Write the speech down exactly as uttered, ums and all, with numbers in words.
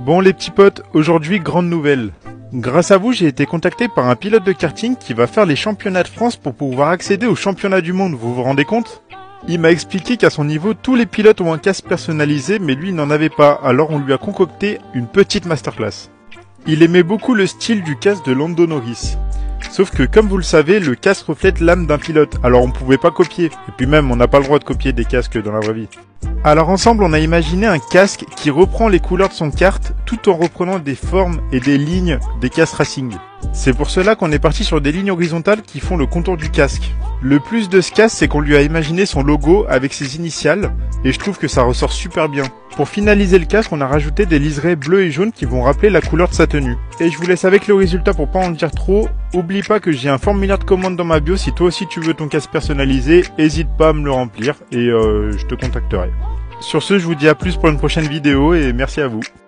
Bon les petits potes, aujourd'hui grande nouvelle. Grâce à vous, j'ai été contacté par un pilote de karting qui va faire les championnats de France pour pouvoir accéder aux championnats du monde, vous vous rendez compte? Il m'a expliqué qu'à son niveau, tous les pilotes ont un casque personnalisé, mais lui il n'en avait pas, alors on lui a concocté une petite masterclass. Il aimait beaucoup le style du casque de Lando Norris. Sauf que comme vous le savez, le casque reflète l'âme d'un pilote, alors on pouvait pas copier. Et puis même, on n'a pas le droit de copier des casques dans la vraie vie. Alors ensemble, on a imaginé un casque qui reprend les couleurs de son kart, tout en reprenant des formes et des lignes des casques racing. C'est pour cela qu'on est parti sur des lignes horizontales qui font le contour du casque. Le plus de ce casque, c'est qu'on lui a imaginé son logo avec ses initiales, et je trouve que ça ressort super bien. Pour finaliser le casque, on a rajouté des liserés bleus et jaunes qui vont rappeler la couleur de sa tenue. Et je vous laisse avec le résultat pour pas en dire trop. Oublie pas que j'ai un formulaire de commande dans ma bio, si toi aussi tu veux ton casque personnalisé, hésite pas à me le remplir, et euh, je te contacterai. Sur ce, je vous dis à plus pour une prochaine vidéo, et merci à vous.